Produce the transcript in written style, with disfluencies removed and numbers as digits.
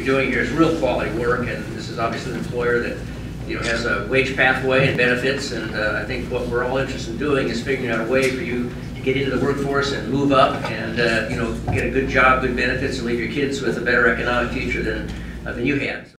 you're doing here is real quality work, and this is obviously an employer that has a wage pathway and benefits, and I think what we're all interested in doing is figuring out a way for you to get into the workforce and move up and get a good job, good benefits, and leave your kids with a better economic future than you had.